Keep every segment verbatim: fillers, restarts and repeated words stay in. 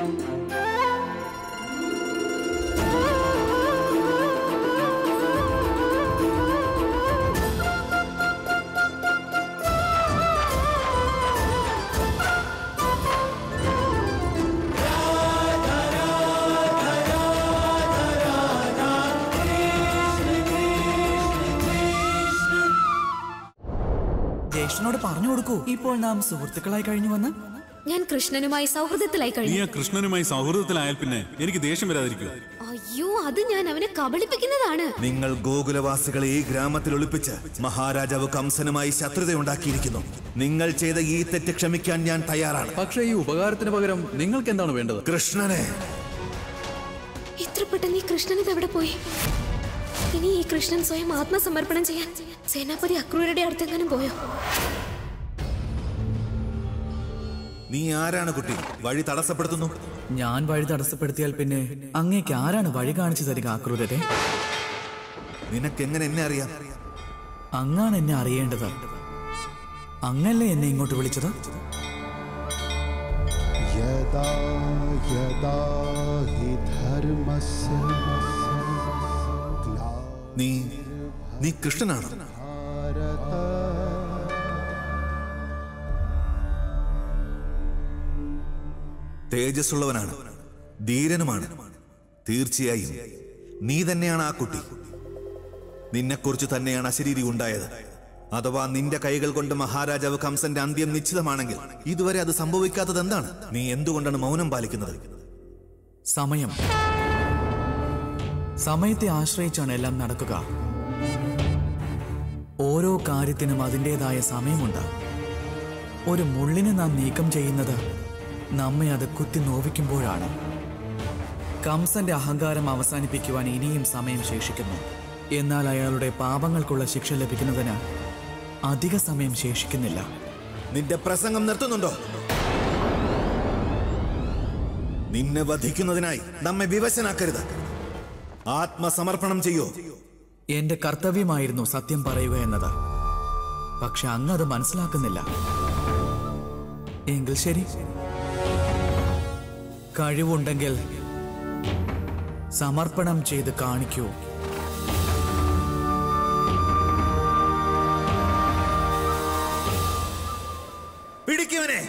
ജ്യേഷ്ഠനോട് പറഞ്ഞു കൊടുക്കൂ, ഇപ്പോൾ നാം സുഹൃത്തുക്കളായി കഴിഞ്ഞു വന്ന്. ഞാൻ കൃഷ്ണനുമായി സൗഹൃദത്തിലായി കഴിഞ്ഞു. കൃഷ്ണനുമായി സൗഹൃദത്തിലായാൽ പിന്നെ എനിക്ക് ദേഷ്യം വരാതിരിക്കും. അയ്യോ, അത് ഞാൻ അവനെ കബളിപ്പിക്കുന്നതാണ്. നിങ്ങൾ ഗോകുലവാസികളെ ഈ ഗ്രാമത്തിൽ ഒളിപ്പിച്ച് മഹാരാജാവ് കംസനുമായി ശത്രുതയുണ്ടാക്കിയിരിക്കുന്നു. നിങ്ങൾ ചെയ്ത ഈ തെറ്റ് ക്ഷമിക്കാൻ ഞാൻ തയ്യാറാണ്. പക്ഷേ ഈ ഉപകാരത്തിന് പകരം നിങ്ങൾക്ക് എന്താണ് വേണ്ടത്? കൃഷ്ണനെ. ഇത്ര പെട്ടെന്ന് ഈ കൃഷ്ണൻ ഇതെവിടെ പോയി? ഇനി ഈ കൃഷ്ണൻ സ്വയം ആത്മസമർപ്പണം ചെയ്യാൻ സേനാപതി അക്രൂരുടെ അടുത്തെങ്ങാനും പോയോ? നീ ആരാണ് കുട്ടി? വഴി തടസ്സപ്പെടുത്തുന്നു. ഞാൻ വഴി തടസ്സപ്പെടുത്തിയാൽ പിന്നെ അങ്ങേക്ക് ആരാണ് വഴി കാണിച്ചു തരിക അക്രൂരരെ? നിനക്കെങ്ങനെ എന്നെ അറിയാം? അങ്ങാണ് എന്നെ അറിയേണ്ടത്. അങ്ങല്ലേ എന്നെ ഇങ്ങോട്ട് വിളിച്ചത്? യദാ യദാ ഹി ധർമ്മസ്യ നീ നീ കൃഷ്ണനാണ്? തേജസ്സുള്ളവനാണ്, ധീരനുമാണ്. തീർച്ചയായും നീ തന്നെയാണ് ആ കുട്ടി. നിന്നെക്കുറിച്ച് തന്നെയാണ് അശരീരി ഉണ്ടായത്. അഥവാ നിന്റെ കൈകൾ കൊണ്ട് മഹാരാജാവ് കംസന്റെ അന്ത്യം നിശ്ചിതമാണെങ്കിൽ ഇതുവരെ അത് സംഭവിക്കാത്തത് എന്താണ്? നീ എന്തുകൊണ്ടാണ് മൗനം പാലിക്കുന്നത്? സമയം. സമയത്തെ ആശ്രയിച്ചാണ് എല്ലാം നടക്കുക. ഓരോ കാര്യത്തിനും അതിൻ്റെതായ സമയമുണ്ട്. ഒരു മുള്ളിനെ നാം നീക്കം ചെയ്യുന്നത് നമ്മെ അത് കുത്തി നോവിക്കുമ്പോഴാണ്. കംസന്റെ അഹങ്കാരം അവസാനിപ്പിക്കുവാൻ ഇനിയും സമയം ശേഷിക്കുന്നു. എന്നാൽ അയാളുടെ പാപങ്ങൾക്കുള്ള ശിക്ഷ ലഭിക്കുന്നതിന് അധിക സമയം ശേഷിക്കുന്നില്ല. നിന്റെ പ്രസംഗം നിർത്തുന്നുണ്ടോ? നിന്നെ വധിക്കുന്നതിനായി നമ്മെ വിവശനാക്കരുത്. ആത്മസമർപ്പണം ചെയ്യൂ. എന്റെ കർത്തവ്യമായിരുന്നു സത്യം പറയുക എന്നത്. പക്ഷെ അങ്ങ് അത് മനസ്സിലാക്കുന്നില്ല. എങ്കിൽ ശരി, കഴിവുണ്ടെങ്കിൽ സമർപ്പണം ചെയ്ത് കാണിക്കൂ. പിടിക്കുവനെ.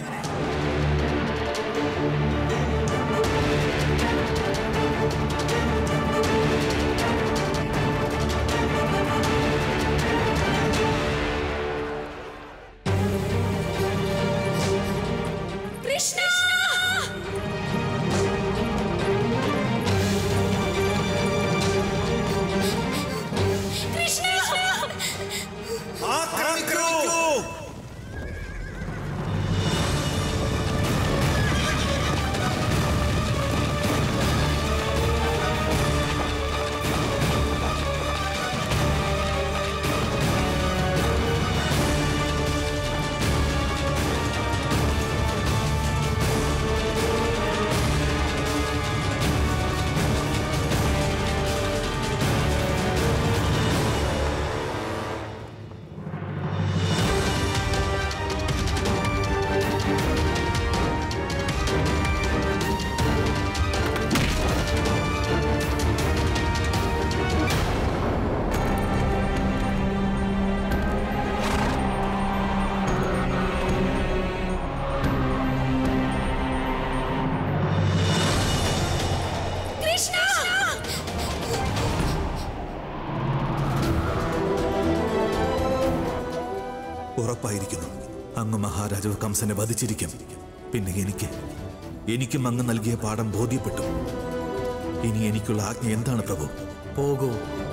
ഉറപ്പായിരിക്കുന്നു അങ്ങ് മഹാരാജാവ് കംസനെ വധിച്ചിരിക്കും. പിന്നെ എനിക്ക് എനിക്കും അങ്ങ് നൽകിയ പാഠം ബോധ്യപ്പെട്ടു. ഇനി എനിക്കുള്ള ആജ്ഞ എന്താണ് പ്രഭു? പോകൂ.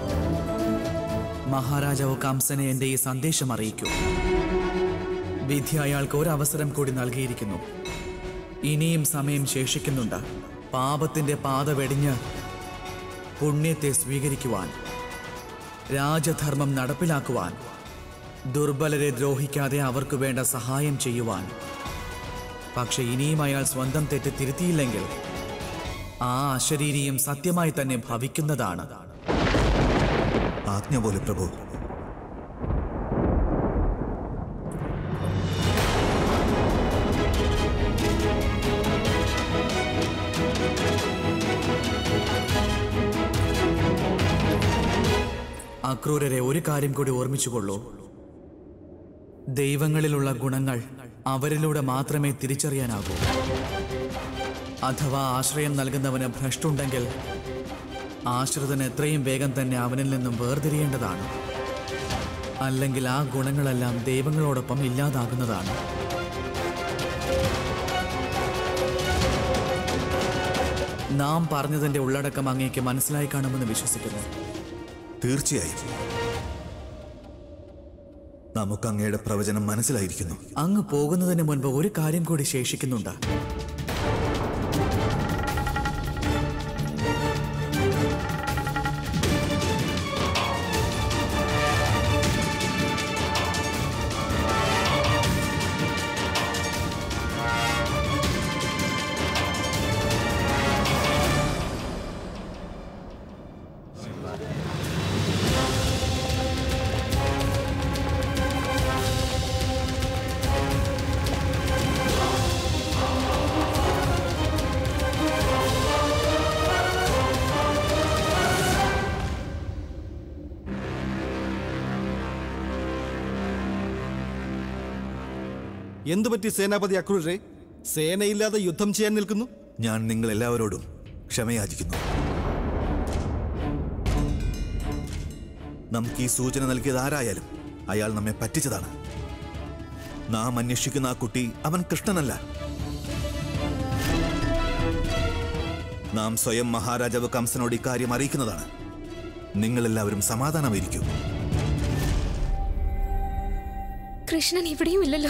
മഹാരാജാവ് കംസനെ എന്റെ ഈ സന്ദേശം അറിയിക്കൂ. വിധി അയാൾക്ക് ഒരവസരം കൂടി നൽകിയിരിക്കുന്നു. ഇനിയും സമയം ശേഷിക്കുന്നുണ്ട്. പാപത്തിന്റെ പാത വെടിഞ്ഞ് പുണ്യത്തെ സ്വീകരിക്കുവാൻ, രാജധർമ്മം നടപ്പിലാക്കുവാൻ, ദുർബലരെ ദ്രോഹിക്കാതെ അവർക്ക് വേണ്ട സഹായം ചെയ്യുവാൻ. പക്ഷെ ഇനിയും അയാൾ സ്വന്തം തെറ്റ് തിരുത്തിയില്ലെങ്കിൽ ആ അശരീരിയും സത്യമായി തന്നെ ഭവിക്കുന്നതാണ്. ആജ്ഞ പോലെ പ്രഭു. അക്രൂരരെ ഒരു കാര്യം കൂടി ഓർമ്മിച്ചുകൊള്ളൂ. ദൈവങ്ങളിലുള്ള ഗുണങ്ങൾ അവരിലൂടെ മാത്രമേ തിരിച്ചറിയാനാകൂ. അഥവാ ആശ്രയം നൽകുന്നവന് ഭ്രഷ്ടുണ്ടെങ്കിൽ ആശ്രിതൻ എത്രയും വേഗം തന്നെ അവനിൽ നിന്നും വേർതിരിയേണ്ടതാണ്. അല്ലെങ്കിൽ ആ ഗുണങ്ങളെല്ലാം ദൈവങ്ങളോടൊപ്പം ഇല്ലാതാകുന്നതാണ്. നാം പറഞ്ഞതിന്റെ ഉള്ളടക്കം അങ്ങേക്ക് മനസ്സിലായി കാണുമെന്ന് വിശ്വസിക്കുന്നു. തീർച്ചയായും നമുക്ക് അങ്ങയുടെ പ്രവചനം മനസ്സിലായിരിക്കുന്നു. അങ്ങ് പോകുന്നതിന് മുൻപ് ഒരു കാര്യം കൂടി ശേഷിക്കുന്നുണ്ട്. എന്തുപറ്റി സേനാപതി അക്രൂരരെ? സേനയില്ലാതെ യുദ്ധം ചെയ്യാൻ നിൽക്കുന്നു. ഞാൻ നിങ്ങൾ എല്ലാവരോടും ക്ഷമയാചിക്കുന്നു. നമുക്ക് ഈ സൂചന നൽകിയത് ആരായാലും അയാൾ നമ്മെ പറ്റിച്ചതാണ്. നാം അന്വേഷിക്കുന്ന ആ കുട്ടി അവൻ കൃഷ്ണനല്ല. നാം സ്വയം മഹാരാജാവ് കംസനോട് ഇക്കാര്യം അറിയിക്കുന്നതാണ്. നിങ്ങളെല്ലാവരും സമാധാനമായിരിക്കും. കൃഷ്ണൻ ഇവിടെയും ഇല്ലല്ലോ.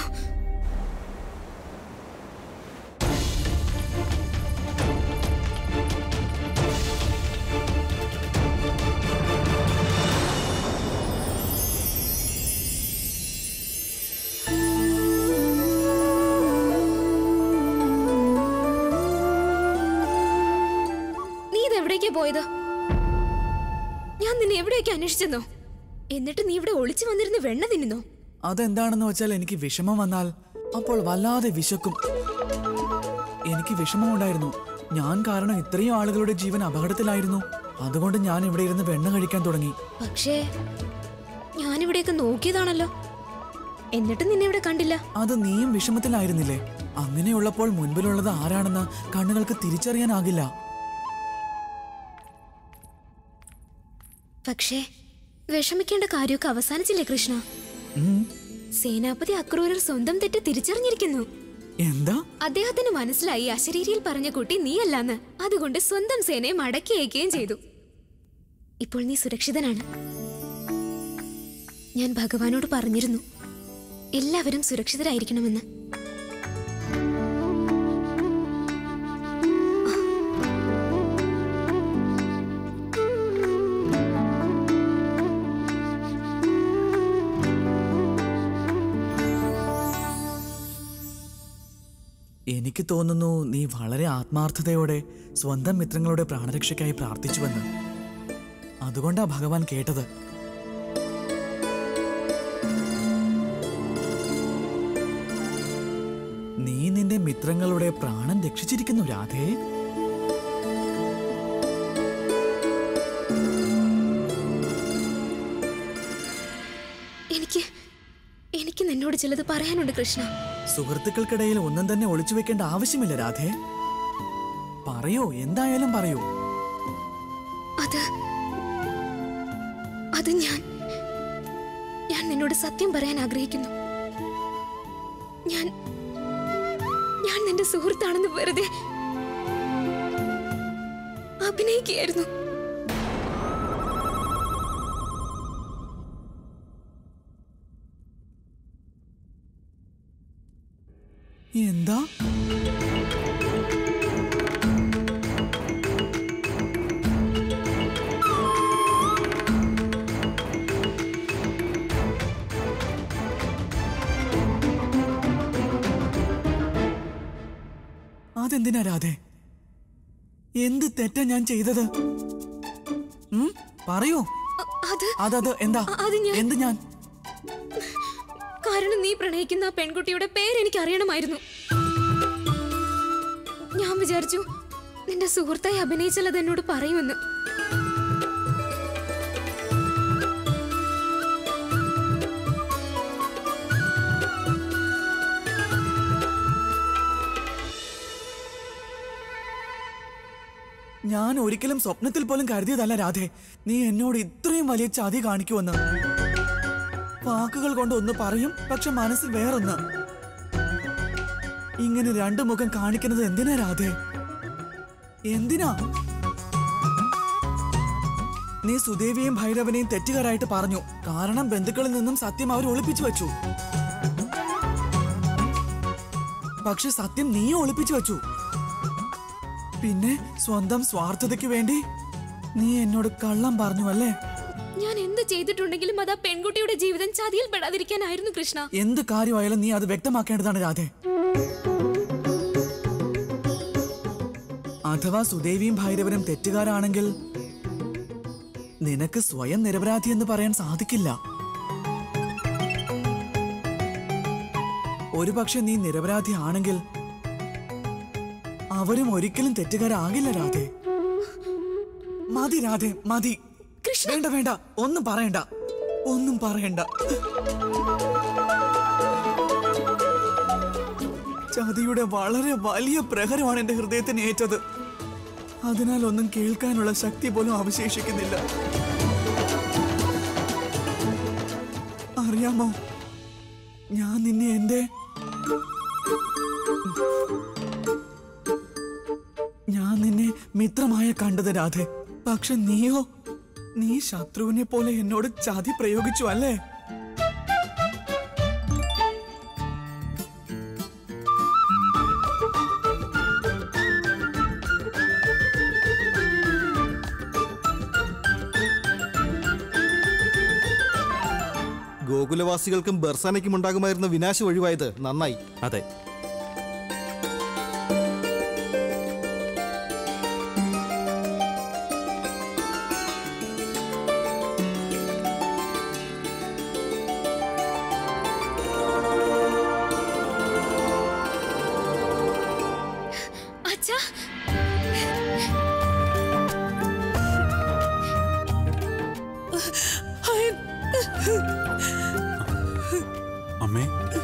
പോയത് ഞാൻ നിന്നെ എവിടെയൊക്കെ അന്വേഷിച്ചെന്നോ? എന്നിട്ട് നീ ഇവിടെ ഒളിച്ചു വന്നിരുന്ന് വെണ്ണ തിന്നുന്നോ? അതെന്താണെന്ന് വെച്ചാൽ എനിക്ക് വിഷമം വന്നാൽ അപ്പോൾ വല്ലാതെ വിശക്കും. എനിക്ക് വിഷമമുണ്ടായിരുന്നു. ഞാൻ കാരണം ഇത്രയും ആളുകളുടെ ജീവൻ അപകടത്തിലായിരുന്നു. അതുകൊണ്ട് ഞാൻ ഇവിടെ ഇരുന്ന് വെണ്ണ കഴിക്കാൻ തുടങ്ങി. പക്ഷേ ഞാനിവിടെയൊക്കെ നോക്കിയതാണല്ലോ, എന്നിട്ട് നിന്നെ ഇവിടെ കണ്ടില്ല. അത് നീയും വിഷമത്തിലായിരുന്നില്ലേ? അങ്ങനെയുള്ളപ്പോൾ മുൻപിലുള്ളത് ആരാണെന്ന് കണ്ണുകൾക്ക് തിരിച്ചറിയാനാകില്ല. പക്ഷേ വിഷമിക്കേണ്ട കാര്യമൊക്കെ അവസാനിച്ചില്ലേ കൃഷ്ണ? സേനാപതി അക്രൂരർ സ്വന്തം തെറ്റ് തിരിച്ചറിഞ്ഞിരിക്കുന്നു. എന്താ? അദ്ദേഹത്തിന് മനസ്സിലായി അശരീരിയിൽ പറഞ്ഞ കുട്ടി നീയല്ലാന്ന്. അതുകൊണ്ട് സ്വന്തം സേനയെ മടക്കി അയക്കുകയും ചെയ്തു. ഇപ്പോൾ നീ സുരക്ഷിതനാണ്. ഞാൻ ഭഗവാനോട് പറഞ്ഞിരുന്നു എല്ലാവരും സുരക്ഷിതരായിരിക്കണമെന്ന്. എനിക്ക് തോന്നുന്നു നീ വളരെ ആത്മാർത്ഥതയോടെ സ്വന്തം മിത്രങ്ങളുടെ പ്രാണരക്ഷയ്ക്കായി പ്രാർത്ഥിച്ചുവെന്ന്. അതുകൊണ്ടാ ഭഗവാൻ കേട്ടത്. നീ നിന്റെ മിത്രങ്ങളുടെ പ്രാണൻ രക്ഷിച്ചിരിക്കുന്നു രാധേ. എനിക്ക് എനിക്ക് നിന്നോട് ചിലത് പറയാനുണ്ട് കൃഷ്ണ. സുഹൃത്തുക്കൾക്കിടയിൽ ഒന്നും തന്നെ ഒളിച്ചു വെക്കേണ്ട ആവശ്യമില്ല രാധേ. പറയൂ, എന്തായാലും പറയൂ. അത് അത് ഞാൻ ഞാൻ നിന്നോട് സത്യം പറയാൻ ആഗ്രഹിക്കുന്നു. ഞാൻ ഞാൻ നിന്റെ സുഹൃത്താണെന്ന് വെറുതെ അഭിനയിക്കുകയായിരുന്നു. എന്താ? അതെന്തിനാ രാധേ? എന്ത് തെറ്റാ ഞാൻ ചെയ്തത്? പറയൂ. അതത് എന്താ? എന്ത് ഞാൻ? കാരണം നീ പ്രണയിക്കുന്ന ആ പെൺകുട്ടിയുടെ പേര് എനിക്ക് അറിയണമായിരുന്നു. ഞാൻ വിചാരിച്ചു നിന്റെ സുഹൃത്തായി അഭിനയിച്ചാൽ അത് എന്നോട് പറയുമെന്ന്. ഞാൻ ഒരിക്കലും സ്വപ്നത്തിൽ പോലും കരുതിയതല്ല രാധേ നീ എന്നോട് ഇത്രയും വലിയ ചതി കാണിക്കുമെന്ന്. വാക്കുകൾ കൊണ്ട് ഒന്ന് പറയും, പക്ഷെ മനസ്സിൽ വേറൊന്ന്. ഇങ്ങനെ രണ്ടു മുഖം കാണിക്കുന്നത് എന്തിനാ രാധേ? എന്തിനാ? നീ സുദേവിയെയും ഭൈരവനെയും തെറ്റുകാരായിട്ട് പറഞ്ഞു. കാരണം ബന്ധുക്കളിൽ നിന്നും സത്യം അവർ ഒളിപ്പിച്ചു വെച്ചു. പക്ഷെ സത്യം നീ ഒളിപ്പിച്ചു വെച്ചു. പിന്നെ സ്വന്തം സ്വാർത്ഥതയ്ക്ക് വേണ്ടി നീ എന്നോട് കള്ളം പറഞ്ഞു അല്ലേ? ഞാൻ എന്ത് ചെയ്തിട്ടുണ്ടെങ്കിലും അത് ആ പെൺകുട്ടിയുടെ ജീവിതം ചതിയിൽ പെടാതിരിക്കാനായിരുന്നു കൃഷ്ണ. എന്ത് കാര്യമായാലും നീ അത് വ്യക്തമാക്കേണ്ടതാണ് രാധേ. അഥവാ സുദേവിയും ഭൈരവനും തെറ്റുകാരാണെങ്കിൽ നിനക്ക് സ്വയം നിരപരാധി എന്ന് പറയാൻ സാധിക്കില്ല. ഒരുപക്ഷെ നീ നിരപരാധി ആണെങ്കിൽ അവരും ഒരിക്കലും തെറ്റുകാരാകില്ല രാധേ. മതി രാധേ, മതി. വേണ്ട വേണ്ട, ഒന്നും പറയണ്ട, ഒന്നും പറയണ്ട. ചതിയുടെ വളരെ വലിയ പ്രഹരമാണ് എന്റെ ഹൃദയത്തിന് ഏറ്റത്. അതിനാൽ ഒന്നും കേൾക്കാനുള്ള ശക്തി പോലും അവശേഷിക്കുന്നില്ല. അറിയാമോ, ഞാൻ നിന്നെ എന്റെ ഞാൻ നിന്നെ മിത്രമായ കണ്ടത് രാധേ. പക്ഷെ നീയോ, നീ ശത്രുവിനെ പോലെ എന്നോട് ചതി പ്രയോഗിച്ചു അല്ലേ? ഗോകുലവാസികൾക്കും ബർസാനയ്ക്കും ഉണ്ടാകുമായിരുന്ന വിനാശം ഒഴിവായത് നന്നായി. അതെ, അമ്മേ.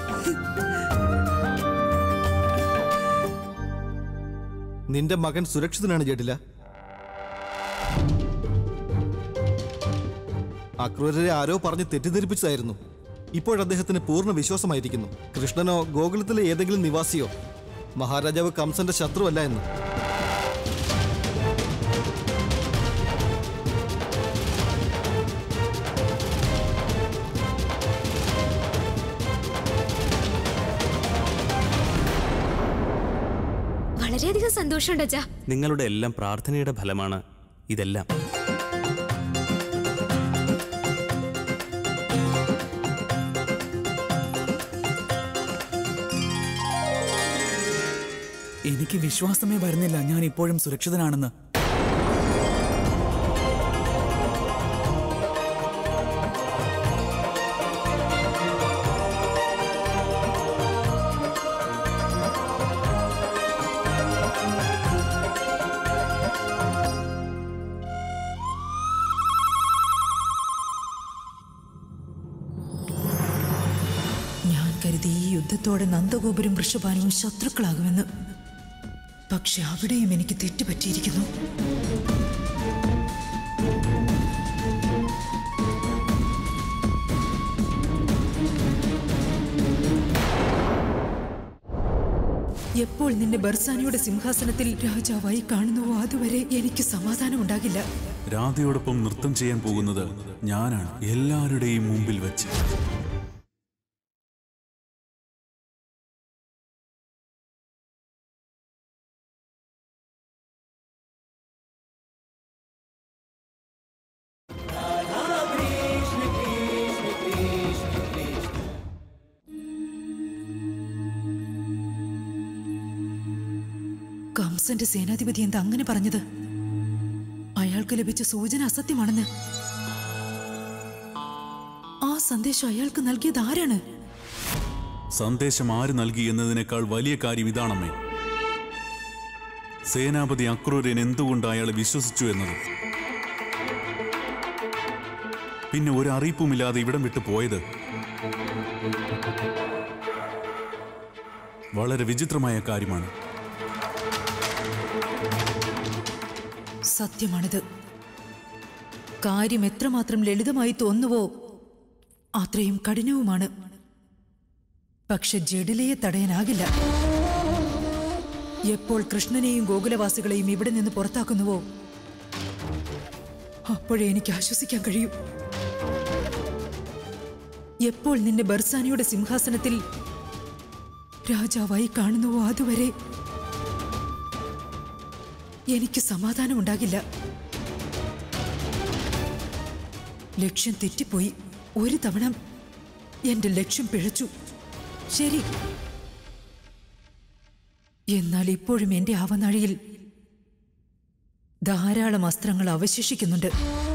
നിന്റെ മകൻ സുരക്ഷിതനാണ് ജഡില. അക്രൂരരെ ആരോ പറഞ്ഞ് തെറ്റിദ്ധരിപ്പിച്ചതായിരുന്നു. ഇപ്പോഴദ്ദേഹത്തിന് പൂർണ്ണ വിശ്വാസമായിരിക്കുന്നു കൃഷ്ണനോ ഗോകുലത്തിലെ ഏതെങ്കിലും നിവാസിയോ മഹാരാജാവ് കംസന്റെ ശത്രുവല്ല എന്ന്. വളരെയധികം സന്തോഷമുണ്ട് അച്ഛാ. നിങ്ങളുടെ എല്ലാം പ്രാർത്ഥനയുടെ ഫലമാണ് ഇതെല്ലാം. എനിക്ക് വിശ്വാസമേ വരുന്നില്ല ഞാൻ ഇപ്പോഴും സുരക്ഷിതനാണെന്ന്. കരുതി ഈ യുദ്ധത്തോടെ നന്ദഗോപുരം വൃഷഭാനുവും ശത്രുക്കളാകുമെന്ന്. പക്ഷെ അവിടെയും എനിക്ക് തെറ്റുപറ്റിയിരിക്കുന്നു. എപ്പോൾ നിന്നെ ബർസാനിയുടെ സിംഹാസനത്തിൽ രാജാവായി കാണുന്നുവോ അതുവരെ എനിക്ക് സമാധാനം ഉണ്ടാകില്ല. രാധയോടൊപ്പം നൃത്തം ചെയ്യാൻ പോകുന്നത് ഞാനാണ്, എല്ലാവരുടെയും മുമ്പിൽ വെച്ച്. കംസന്റെ സേനാധിപതി എന്താ അങ്ങനെ പറഞ്ഞത്? അയാൾക്ക് ലഭിച്ച സൂചന അസത്യമാണെന്ന്. ആ സന്ദേശം അയാൾക്ക് നൽകിയത് ആരാണ്? സന്ദേശം ആര് നൽകി എന്നതിനേക്കാൾ വലിയ കാര്യം ഇതാണമ്മേ. സേനാപതി അക്രൂരൻ എന്തുകൊണ്ട് അയാളെ വിശ്വസിച്ചു എന്നത്. പിന്നെ ഒരു അറിയിപ്പുമില്ലാതെ ഇവിടം വിട്ടു പോയത് വളരെ വിചിത്രമായ കാര്യമാണ്. സത്യമാണിത്. കാര്യം എത്രമാത്രം ലളിതമായി തോന്നുവോ അത്രയും കഠിനവുമാണ്. പക്ഷെ ജഡിലയെ തടയാനാകില്ല. എപ്പോൾ കൃഷ്ണനെയും ഗോകുലവാസികളെയും ഇവിടെ നിന്ന് പുറത്താക്കുന്നുവോ അപ്പോഴേ എനിക്ക് ആശ്വസിക്കാൻ കഴിയും. എപ്പോൾ നിന്നെ ബർസാനിയുടെ സിംഹാസനത്തിൽ രാജാവായി കാണുന്നുവോ അതുവരെ എനിക്ക് സമാധാനമുണ്ടാകില്ല. ലക്ഷ്യം തെറ്റിപ്പോയി. ഒരു തവണ എന്റെ ലക്ഷ്യം പിഴച്ചു, ശരി. എന്നാൽ ഇപ്പോഴും എന്റെ ആവനാഴിയിൽ ധാരാളം അസ്ത്രങ്ങൾ അവശേഷിക്കുന്നുണ്ട്.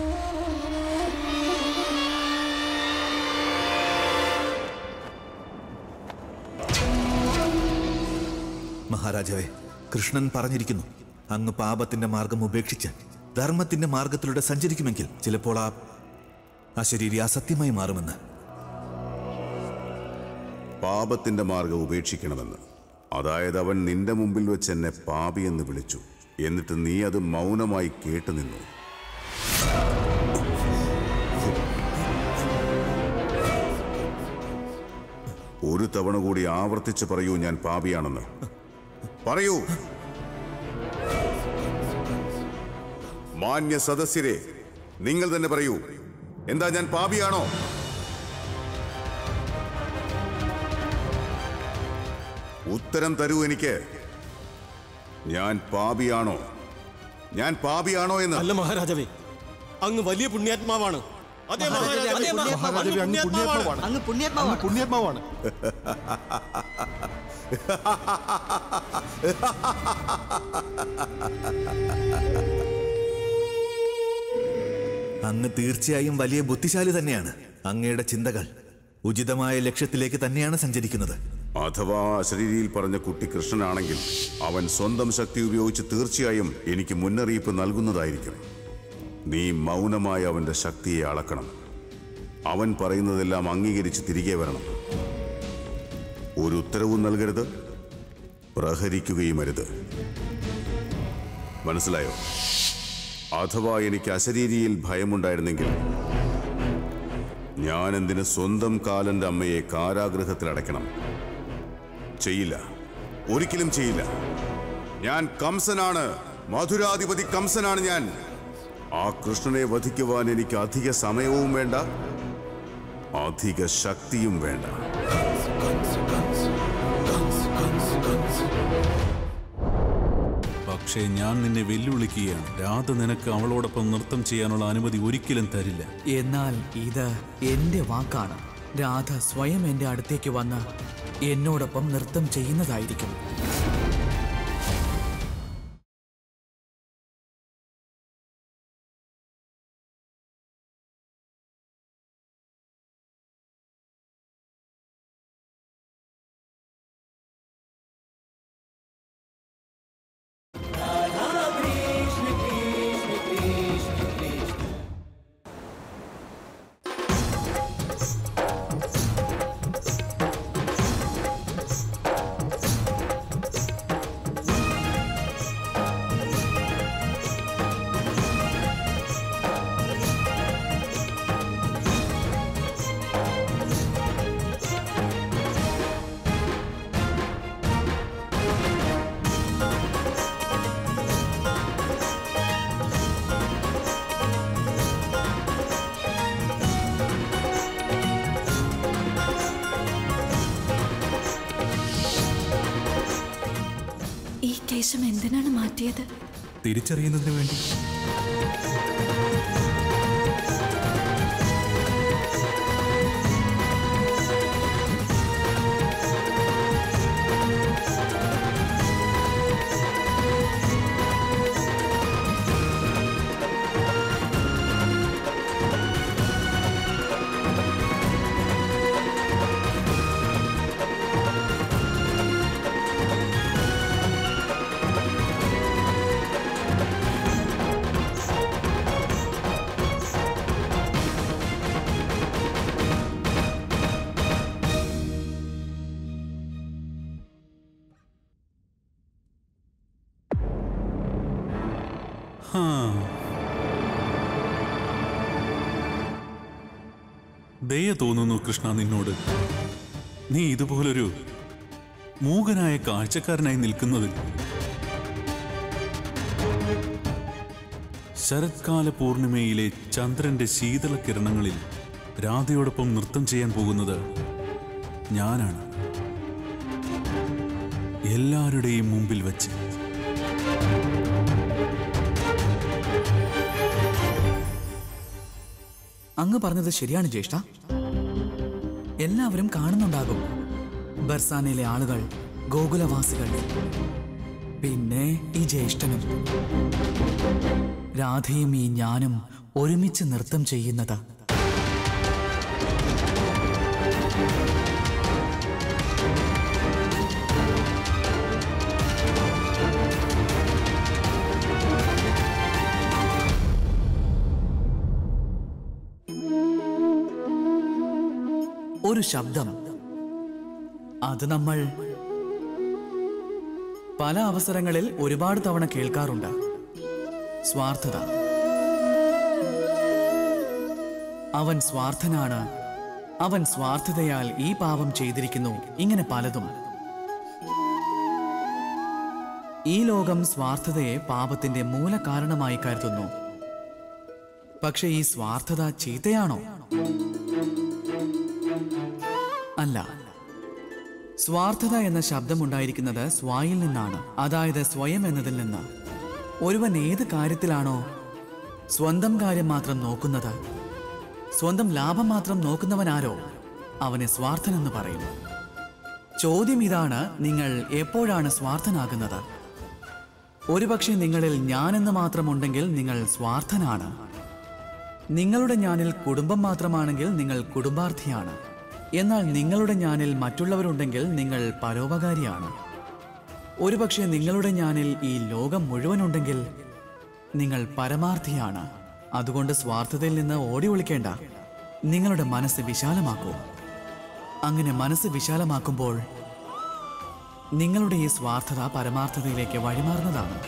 മഹാരാജാവേ, കൃഷ്ണൻ പറഞ്ഞിരിക്കുന്നു, അങ്ങ് പാപത്തിന്റെ മാർഗം ഉപേക്ഷിച്ച് ധർമ്മത്തിന്റെ മാർഗത്തിലൂടെ സഞ്ചരിക്കുമെങ്കിൽ ചിലപ്പോൾ ആ അശരീരി അസത്യമായി മാറുമെന്ന്. പാപത്തിന്റെ മാർഗം ഉപേക്ഷിക്കണമെന്ന്, അതായത് അവൻ നിന്റെ മുമ്പിൽ വെച്ച് എന്നെ പാപിയെന്ന് വിളിച്ചു, എന്നിട്ട് നീ അത് മൗനമായി കേട്ടു നിന്നു. ഒരു തവണ കൂടി ആവർത്തിച്ച് പറയൂ, ഞാൻ പാപിയാണെന്ന് പറയൂ. മാന്യ സദസ്യരെ, നിങ്ങൾ തന്നെ പറയൂ, എന്താ ഞാൻ പാപിയാണോ? ഉത്തരം തരൂ എനിക്ക്. ഞാൻ പാപിയാണോ? ഞാൻ പാപിയാണോ എന്ന്? അല്ല മഹാരാജാവേ, അങ്ങ് വലിയ പുണ്യാത്മാവാണ്. അങ്ങ് പുണ്യാത്മാവാണ്. അങ്ങ് തീർച്ചയായും വലിയ ബുദ്ധിശാലി തന്നെയാണ്. അങ്ങയുടെ ചിന്തകൾ ഉചിതമായ ലക്ഷ്യത്തിലേക്ക് തന്നെയാണ് സഞ്ചരിക്കുന്നത്. അഥവാ അശരീരിയിൽ പറഞ്ഞ കുട്ടി കൃഷ്ണനാണെങ്കിൽ അവൻ സ്വന്തം ശക്തി ഉപയോഗിച്ച് തീർച്ചയായും എനിക്ക് മുന്നറിയിപ്പ് നൽകുന്നതായിരിക്കും. നീ മൗനമായി അവന്റെ ശക്തിയെ അളക്കണം. അവൻ പറയുന്നതെല്ലാം അംഗീകരിച്ച് തിരികെ വരണം. ഒരു ഉത്തരവും നൽകരുത്, പ്രഹരിക്കുകയും അരുത്. മനസ്സിലായോ? അഥവാ എനിക്ക് അശരീരിയിൽ ഭയമുണ്ടായിരുന്നെങ്കിൽ ഞാൻ എന്തിന് സ്വന്തം കാലന്റെ അമ്മയെ കാരാഗൃഹത്തിൽ അടയ്ക്കണം? ചെയ്യില്ല, ഒരിക്കലും ചെയ്യില്ല. ഞാൻ കംസനാണ്, മധുരാധിപതി കംസനാണ് ഞാൻ. ആ കൃഷ്ണനെ വധിക്കുവാൻ എനിക്ക് അധിക സമയവും വേണ്ട, അധിക ശക്തിയും വേണ്ട. പക്ഷേ ഞാൻ നിന്നെ വെല്ലുവിളിക്കുകയാണ്. രാധ നിനക്ക് അവളോടൊപ്പം നൃത്തം ചെയ്യാനുള്ള അനുമതി ഒരിക്കലും തരില്ല. എന്നാൽ ഇത് എന്റെ വാക്കാണ്. രാധ സ്വയം എന്റെ അടുത്തേക്ക് വന്ന് എന്നോടൊപ്പം നൃത്തം ചെയ്യുന്നതായിരിക്കും. കേശം എന്തിനാണ് മാറ്റിയത്? തിരിച്ചറിയുന്നതിന് വേണ്ടി. ഹാ. ദയ തോന്നുന്നു കൃഷ്ണ നിന്നോട്. നീ ഇതുപോലൊരു മൂകനായ കാഴ്ചക്കാരനായി നിൽക്കുന്നതിൽ. ശരത്കാല പൂർണിമയിലെ ചന്ദ്രന്റെ ശീതള കിരണങ്ങളിൽ രാധയോടൊപ്പം നൃത്തം ചെയ്യാൻ പോകുന്നത് ഞാനാണ്, എല്ലാവരുടെയും മുമ്പിൽ വച്ച്. അങ്ങ് പറഞ്ഞത് ശരിയാണ് ജ്യേഷ്ഠ. എല്ലാവരും കാണുന്നുണ്ടാകും. ബർസാനയിലെ ആളുകൾ, ഗോകുലവാസികൾ, പിന്നെ ഈ ജ്യേഷ്ഠനും രാധയും ഈ ഞാനും ഒരുമിച്ച് നൃത്തം ചെയ്യുന്നത്. ഒരു ശബ്ദം, അത് നമ്മൾ പല അവസരങ്ങളിൽ ഒരുപാട് തവണ കേൾക്കാറുണ്ട്. സ്വാർത്ഥത. അവൻ സ്വാർത്ഥനാണ്, അവൻ സ്വാർത്ഥതയാൽ ഈ പാപം ചെയ്തിരിക്കുന്നു, ഇങ്ങനെ പലതും. ഈ ലോകം സ്വാർത്ഥതയെ പാപത്തിന്റെ മൂലകാരണമായി കരുതുന്നു. പക്ഷെ ഈ സ്വാർത്ഥത ചീത്തയാണോ? അല്ല. സ്വാർത്ഥത എന്ന ശബ്ദമുണ്ടായിരിക്കുന്നത് സ്വായിൽ നിന്നാണ്, അതായത് സ്വയം എന്നതിൽ നിന്ന്. ഒരുവൻ ഏത് കാര്യത്തിലാണോ സ്വന്തം കാര്യം മാത്രം നോക്കുന്നത്, സ്വന്തം ലാഭം മാത്രം നോക്കുന്നവനാരോ അവനെ സ്വാർത്ഥനെന്ന് പറയും. ചോദ്യം ഇതാണ്, നിങ്ങൾ എപ്പോഴാണ് സ്വാർത്ഥനാകുന്നത്? ഒരുപക്ഷെ നിങ്ങളിൽ ഞാനെന്ന് മാത്രമുണ്ടെങ്കിൽ നിങ്ങൾ സ്വാർത്ഥനാണ്. നിങ്ങളുടെ ഞാനിൽ കുടുംബം മാത്രമാണെങ്കിൽ നിങ്ങൾ കുടുംബാർത്ഥിയാണ്. എന്നാൽ നിങ്ങളുടെ ഞാനിൽ മറ്റുള്ളവരുണ്ടെങ്കിൽ നിങ്ങൾ പരോപകാരിയാണ്. ഒരുപക്ഷെ നിങ്ങളുടെ ഞാനിൽ ഈ ലോകം മുഴുവനുണ്ടെങ്കിൽ നിങ്ങൾ പരമാർത്ഥിയാണ്. അതുകൊണ്ട് സ്വാർത്ഥതയിൽ നിന്ന് ഓടി ഒളിക്കേണ്ട, നിങ്ങളുടെ മനസ്സ് വിശാലമാക്കൂ. അങ്ങനെ മനസ്സ് വിശാലമാക്കുമ്പോൾ നിങ്ങളുടെ ഈ സ്വാർത്ഥത പരമാർത്ഥതയിലേക്ക് വഴിമാറുന്നതാണ്.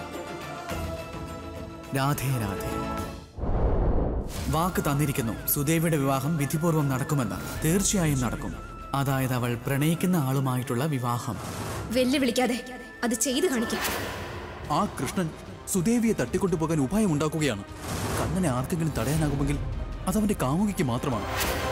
രാധേ രാധേ. വാക്ക് തന്നിരിക്കുന്നു, സുദേവിയുടെ വിവാഹം വിധിപൂർവ്വം നടക്കുമെന്ന്. തീർച്ചയായും നടക്കും. അതായത് അവൾ പ്രണയിക്കുന്ന ആളുമായിട്ടുള്ള വിവാഹം. വെല്ലുവിളിക്കാതെ അത് ചെയ്തു കാണിക്കാം. ആ കൃഷ്ണൻ സുദേവിയെ തട്ടിക്കൊണ്ടുപോകാൻ ഉപായം ഉണ്ടാക്കുകയാണ്. കണ്ണനെ ആർക്കെങ്കിലും തടയാനാകുമെങ്കിൽ അതവന്റെ കാമുകിക്ക് മാത്രമാണ്.